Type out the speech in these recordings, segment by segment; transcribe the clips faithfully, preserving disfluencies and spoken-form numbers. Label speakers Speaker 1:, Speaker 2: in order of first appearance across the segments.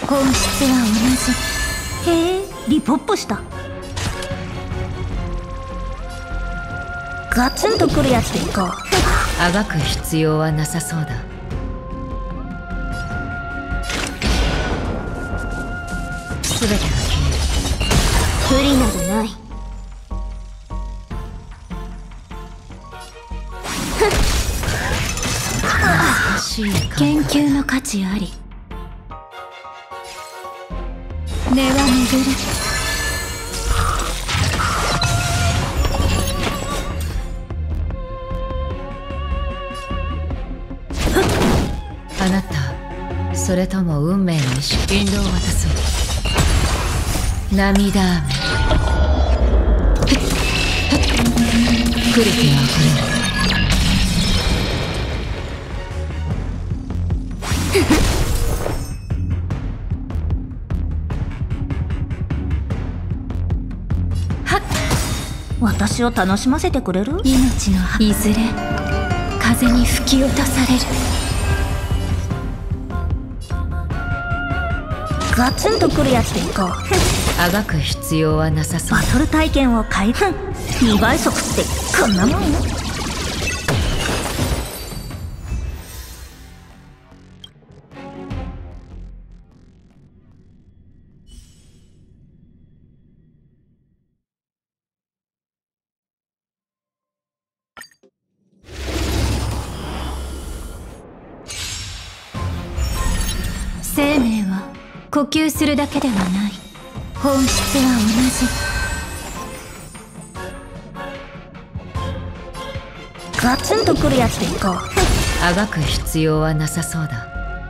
Speaker 1: 本質は同じ。へえ、リポップした。ガツンとくるやつでいこう。
Speaker 2: あがく必要はなさそうだ。全てが消える。
Speaker 1: 不利などない。研究の価値あり。根は巡る。
Speaker 2: あなた、それとも運命の意志、引導を渡そう。涙雨来る気があふれる。
Speaker 1: 私を楽しませてくれる？
Speaker 3: 命のいずれ風に吹き落とされる。
Speaker 1: ガツンとくるやつでいこう。
Speaker 2: あがく必要はなさそう。
Speaker 1: バトル体験を開封。にばい速ってこんなもん？
Speaker 3: 生命は呼吸するだけではない。本質は
Speaker 1: 同じ。ガツンとくるやつでいこう。
Speaker 2: あがく必要はなさそうだ。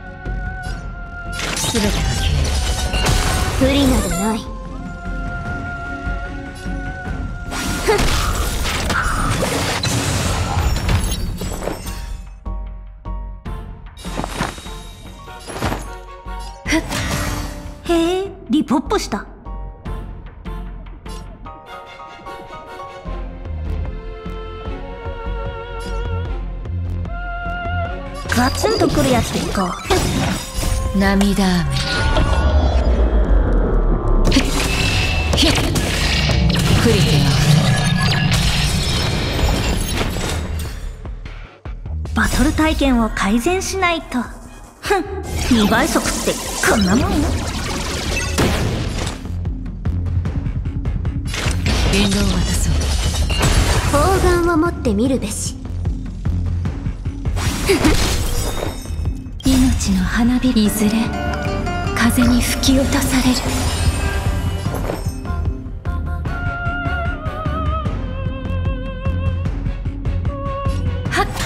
Speaker 2: 全てが消える。
Speaker 1: 不利などない。へえ、リポップした。ガツンとくるやつでいこう。
Speaker 2: 涙雨来る気があふれる。
Speaker 1: バトル体験を改善しないと。ふん、にばい速ってこんなもん？
Speaker 2: 引導を渡そう。
Speaker 1: 砲丸を持ってみるべし。
Speaker 3: 命の花火、いずれ風に吹き落とされる。はっ、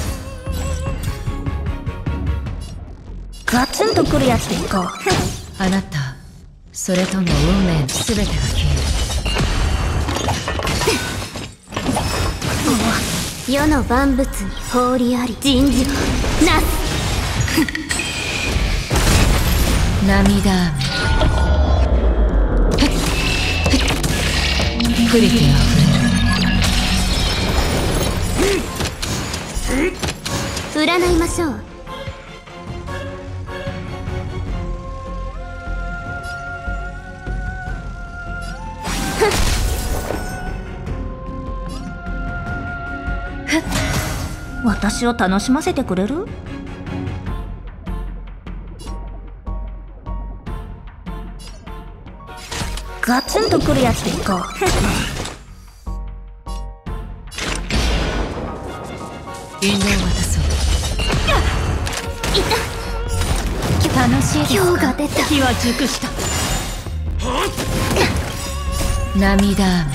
Speaker 1: ガツンとくるやつでいこう。
Speaker 2: あなた、それとも運命の全てが消える。
Speaker 1: 世の万物に放りあり、人事なす。
Speaker 2: 涙雨来る気があふれる。
Speaker 1: 占いましょう。私を楽しませてくれる？ガツンとくるやつでいこう。
Speaker 2: 引導を渡そう。
Speaker 3: 楽しいですか？
Speaker 1: 今日が出た。
Speaker 3: 火は熟した。
Speaker 2: 涙雨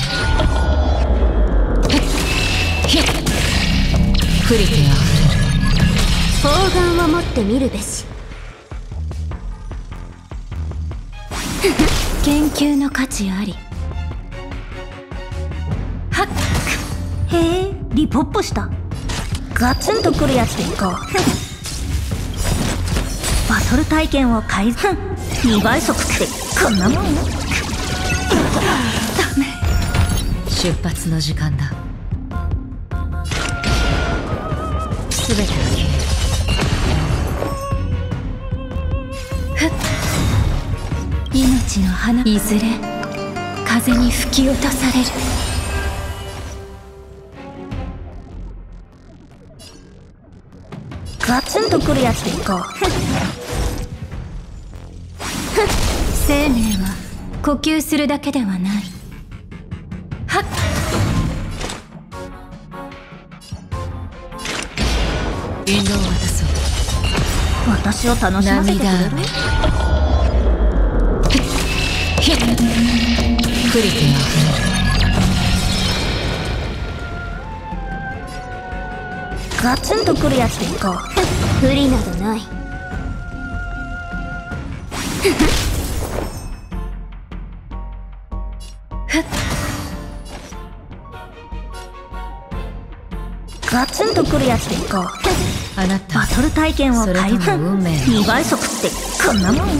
Speaker 2: 来る気があふれる。
Speaker 1: 砲丸を持ってみるべし。
Speaker 3: 研究の価値あり。
Speaker 1: はっ、へえ、リポップした。ガツンとくるやつでいこう。バトル体験を改善。にばい速ってこんなもん？ダメ。
Speaker 2: 出発の時間だ。全てが消える。
Speaker 3: 命の花いずれ風に吹き落とされる。
Speaker 1: ガツンとくるやつでいこう。
Speaker 3: 生命は呼吸するだけではない。はっ
Speaker 2: 引導を渡そう。
Speaker 1: 私を楽しませてくれる？
Speaker 2: 涙雨ひっクリティが
Speaker 1: ガツンとくるやつでいこう。
Speaker 3: 不利などない。
Speaker 1: ガツンとくるやつでいこう。
Speaker 2: あなた
Speaker 1: バトル体験を
Speaker 2: それ
Speaker 1: 改
Speaker 2: とも運命
Speaker 1: 善。にばい速ってこんなもん？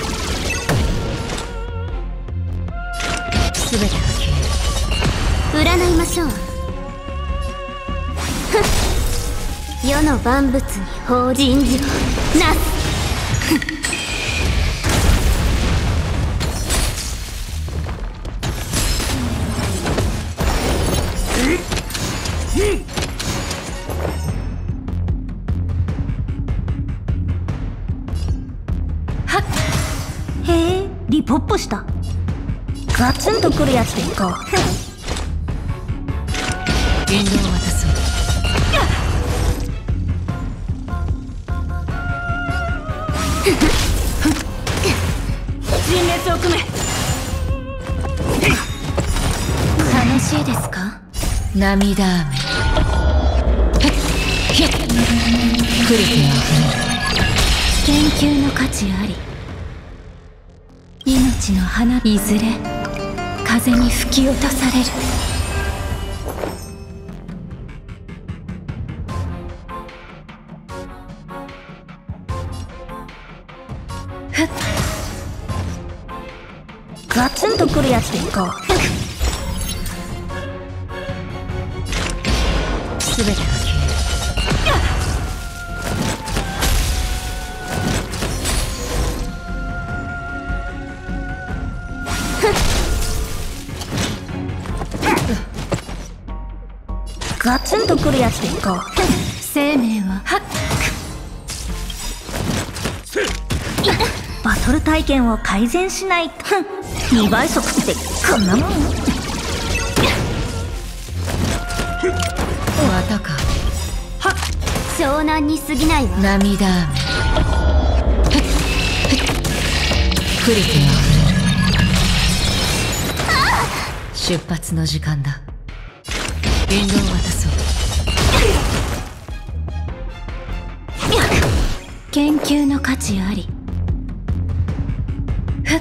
Speaker 2: 全てが消える。
Speaker 3: 占いましょう。世の万物に法人事をなす。
Speaker 1: へえ、リポップした。ガツンとくるやつでいこう。
Speaker 2: 引導を渡そう。
Speaker 1: 陣列を組め。
Speaker 3: 楽しいですか？
Speaker 2: 涙雨ひっクリティが
Speaker 3: 研究の価値あり。命の花いずれ風に吹き落とされる。ふっ
Speaker 1: ガツンとくるやつでいこう。
Speaker 2: 全てが消える。
Speaker 1: ガツンとくるやつでいこう。
Speaker 3: 生命ははっ
Speaker 1: バトル体験を改善しないと。にばい速ってこんなもん？
Speaker 2: またか。
Speaker 3: 湘南に過ぎないわ。
Speaker 2: 涙雨クリティが出発の時間だ。引導を渡そう。
Speaker 3: 研究の価値あり。ふっ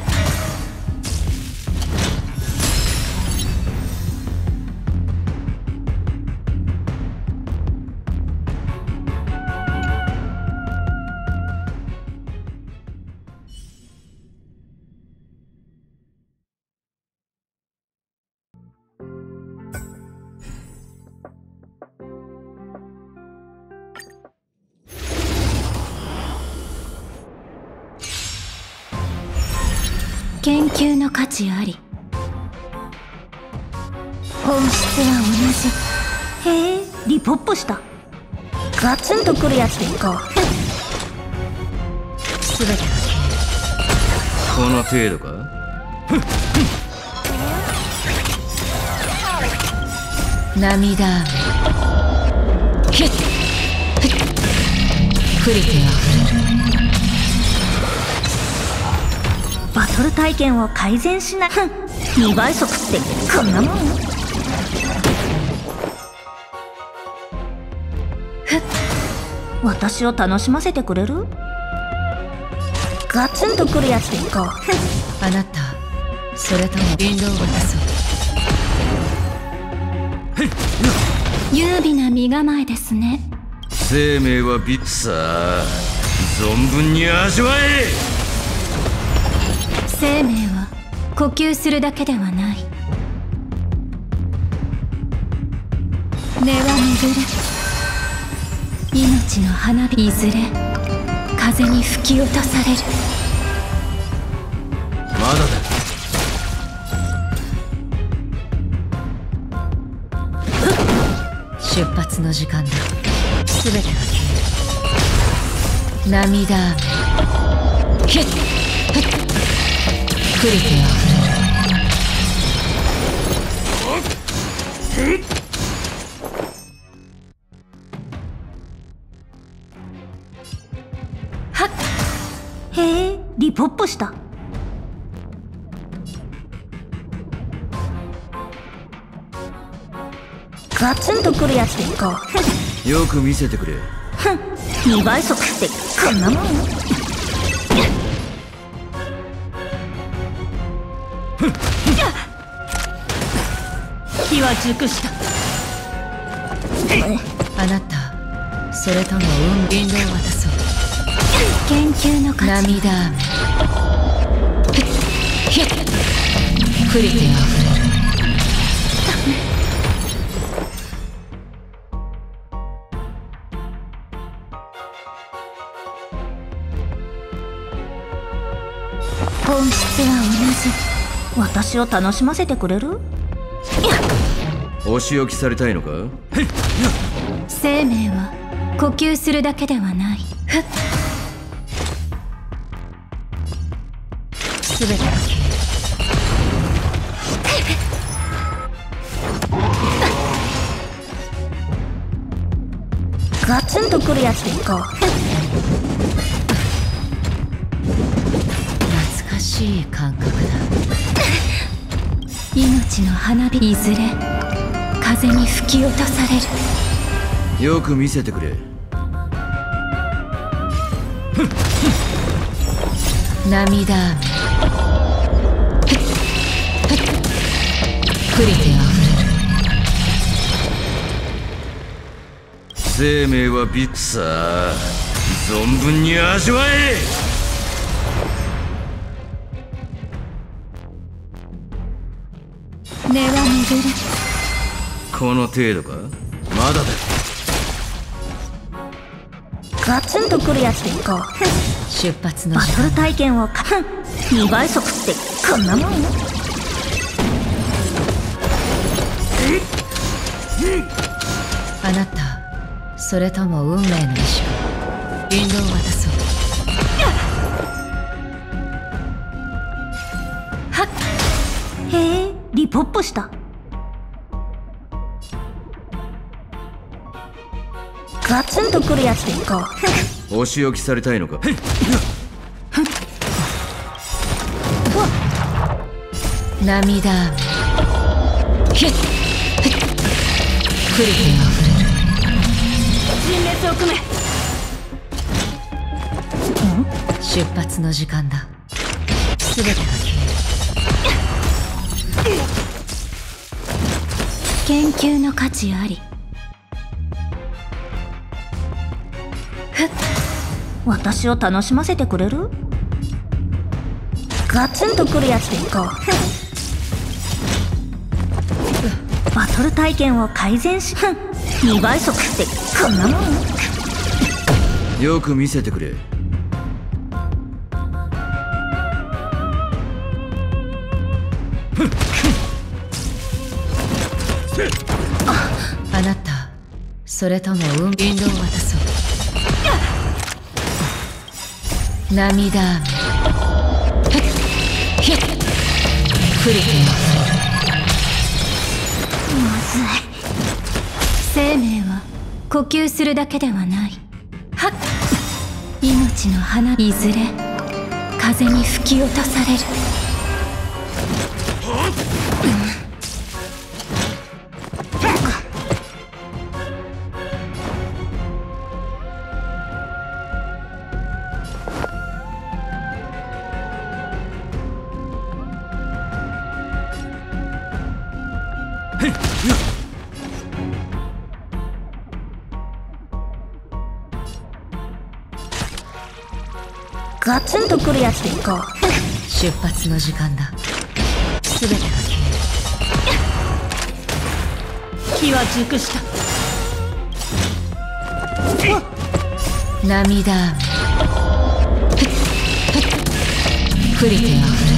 Speaker 3: 研究の価値あり。本質は同じ。
Speaker 1: へえ、リポップした。ガツンとくるやつでいこう。
Speaker 2: 全てが消
Speaker 4: この程度か？
Speaker 2: える。涙雨ひっクリティが
Speaker 1: バトル体験を改善しない。にばい速ってこんなもん？私を楽しませてくれる？ガツンとくるやつでいこう。
Speaker 2: あなたそれとも引導を渡そう。
Speaker 3: 優美な身構えですね。
Speaker 4: 生命はビッツさあ、存分に味わえ。
Speaker 3: 生命は呼吸するだけではない。根は巡る。命の花火いずれ風に吹き落とされる。
Speaker 4: まだだ。
Speaker 2: 出発の時間だ。全てが消える。涙雨ヒッヒックリティあふれる。
Speaker 1: はっへえ、リポップした。ガツンとくるやつでいこう。
Speaker 4: よく見せてくれ。
Speaker 1: にばい速ってこんなもん。火は熟した。
Speaker 2: あなた、それとも運引導を渡そう。
Speaker 3: 研究の価値。
Speaker 2: 涙雨ヒックリティあふれる。
Speaker 3: 本質は同じ。
Speaker 1: 私を楽しませてくれる？
Speaker 4: お仕置きされたいのか？
Speaker 3: 生命は呼吸するだけではない。
Speaker 2: 全てが消える。
Speaker 1: ガツンとくるやつでいこう。
Speaker 2: 懐かしい感覚だ。
Speaker 3: 命の花火いずれ風に吹き落とされる。
Speaker 4: よく見せてくれ。
Speaker 2: 涙雨クリティあふれる。
Speaker 4: 生命はビッグさ。存分に味わえ。
Speaker 3: 根は巡る。
Speaker 4: この程度か？まだだ。
Speaker 1: ガツンとくるやつでいこう。
Speaker 2: 出発の
Speaker 1: バトル
Speaker 2: 時間。
Speaker 1: 体験をかにばい速ってこんなもん。
Speaker 2: あなた、それとも運命の意志か。引導を渡そう。
Speaker 1: へえ、リポップした。ガツンとくるやつでいこう。
Speaker 4: お仕置きされたいのか？
Speaker 2: 涙雨ヒックリティあふれる。
Speaker 1: 人滅を組め。
Speaker 2: 出発の時間だ。全てが消える。
Speaker 3: 研究の価値あり。
Speaker 1: 私を楽しませてくれる？ガツンとくるやつでいこう。バトル体験を改善しにばい速ってこんなもん。
Speaker 4: よく見せてくれ。
Speaker 2: あなた、それとも運引導を渡そう。涙雨ヒックリティあふれる。
Speaker 3: まずい。生命は呼吸するだけではない。はっ命の花いずれ風に吹き落とされる。
Speaker 1: ガツンとくるやつでいこう。
Speaker 2: 出発の時間だ。全てが消える。
Speaker 1: 火は熟した。
Speaker 2: 涙雨クリティあふれる。